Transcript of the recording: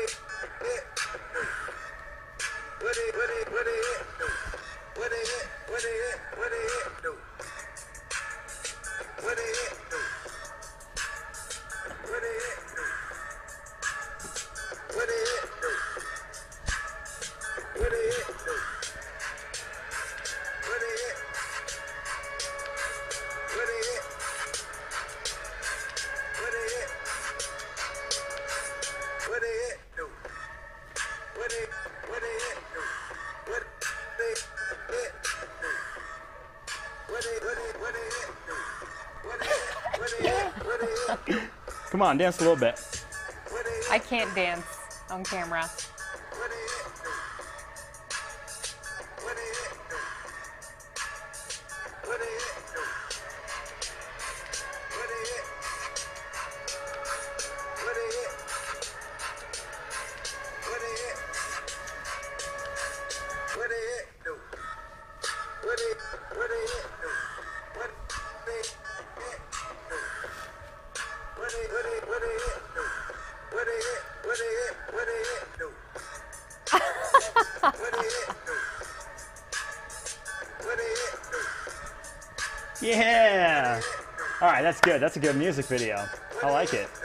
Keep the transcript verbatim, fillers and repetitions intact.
Come on, dance a little bit. I can't dance on camera. Yeah! Alright, that's good. That's a good music video. I like it.